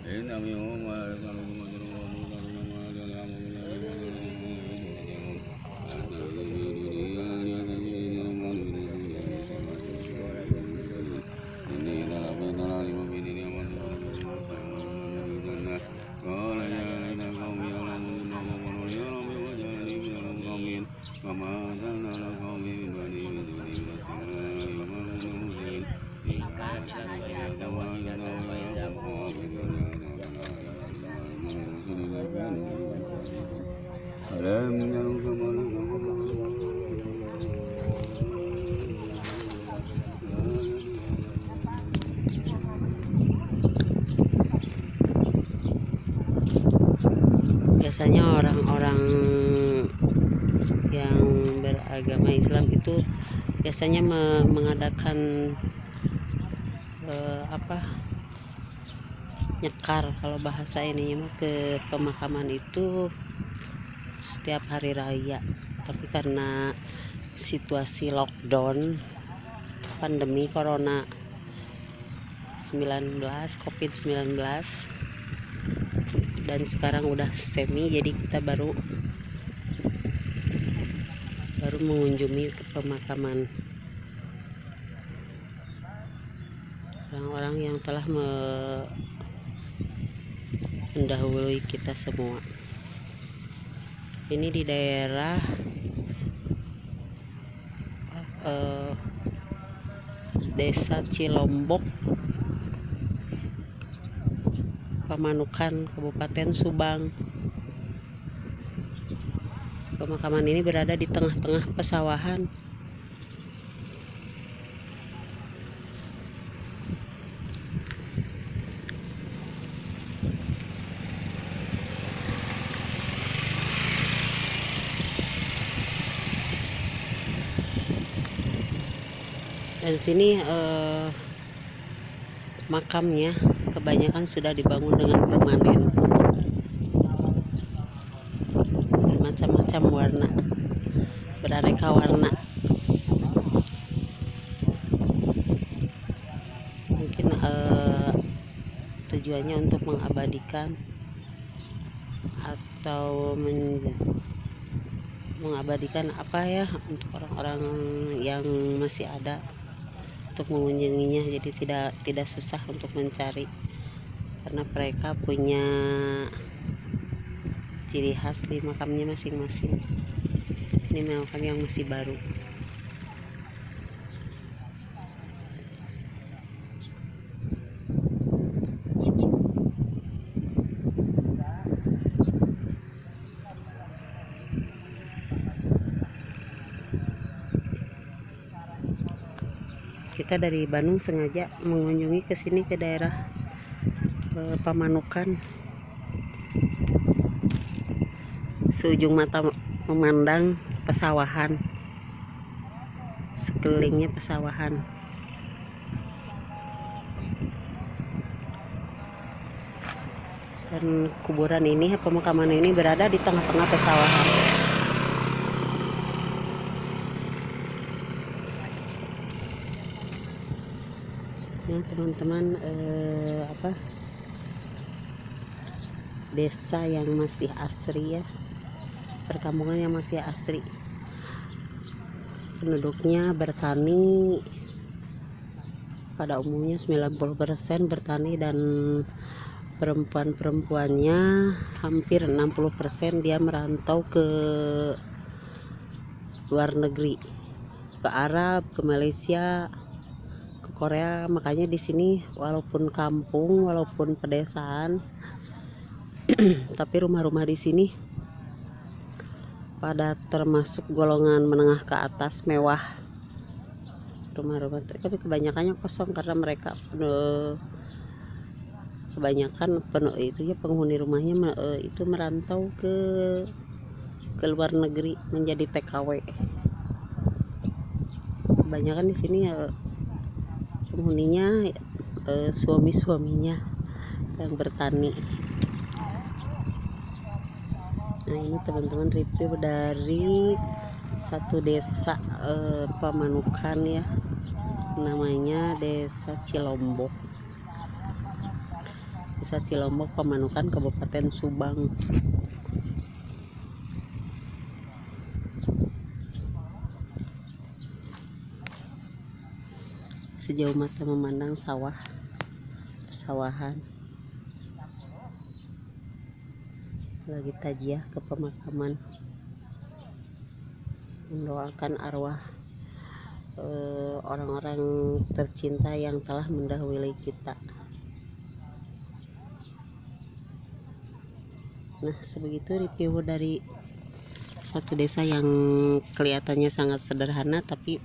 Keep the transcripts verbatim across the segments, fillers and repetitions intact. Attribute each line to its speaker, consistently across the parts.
Speaker 1: Biasanya orang-orang yang beragama Islam itu biasanya me mengadakan eh, apa nyekar, kalau bahasa ininya mah, ke pemakaman itu setiap hari raya. Tapi karena situasi lockdown pandemi corona sembilan belas covid sembilan belas, dan sekarang udah semi, jadi kita baru baru mengunjungi ke pemakaman orang-orang yang telah me mendahului kita semua. Ini di daerah eh, Desa Cilombok, Pamanukan, Kabupaten Subang. Pemakaman ini berada di tengah-tengah pesawahan. Dan sini eh, makamnya kebanyakan sudah dibangun dengan permanen, bermacam-macam warna, beraneka warna. Mungkin eh, tujuannya untuk mengabadikan atau men mengabadikan apa ya, untuk orang-orang yang masih ada untuk mengunjunginya, jadi tidak tidak susah untuk mencari, karena mereka punya ciri khas di makamnya masing-masing. Ini makam yang masih baru. Kita dari Bandung sengaja mengunjungi ke sini, ke daerah eh, Pamanukan. Seujung mata memandang pesawahan, sekelilingnya pesawahan. Dan kuburan ini, pemakaman ini berada di tengah-tengah pesawahan. Ya teman-teman, eh, apa desa yang masih asri ya, perkampungan yang masih asri, penduduknya bertani, pada umumnya sembilan puluh persen bertani, dan perempuan-perempuannya hampir enam puluh persen dia merantau ke luar negeri, ke Arab, ke Malaysia, ke Korea. Makanya di sini walaupun kampung, walaupun pedesaan, tapi rumah-rumah di sini pada termasuk golongan menengah ke atas, mewah. Rumah-rumah tapi kebanyakannya kosong karena mereka penuh, kebanyakan penuh itu ya, penghuni rumahnya itu merantau ke ke luar negeri menjadi T K W. Kebanyakan di sini ya penghuninya eh, suami-suaminya yang bertani. Nah ini teman-teman review dari satu desa eh, Pamanukan ya, namanya Desa Cilombok. Desa Cilombok, Pamanukan, Kabupaten Subang. Sejauh mata memandang sawah, pesawahan. Lagi tajiah ke pemakaman, mendoakan arwah orang-orang eh, tercinta yang telah mendahului kita. Nah, sebegitu review dari satu desa yang kelihatannya sangat sederhana, tapi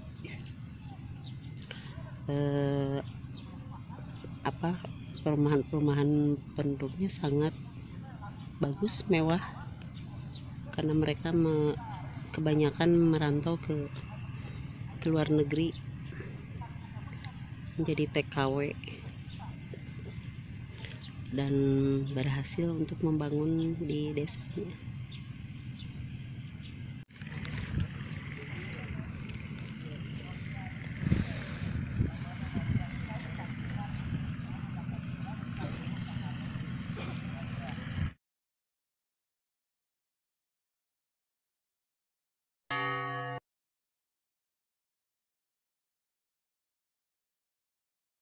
Speaker 1: eh, apa perumahan-perumahan penduduknya sangat bagus, mewah, karena mereka me, kebanyakan merantau ke ke luar negeri menjadi T K W dan berhasil untuk membangun di desanya.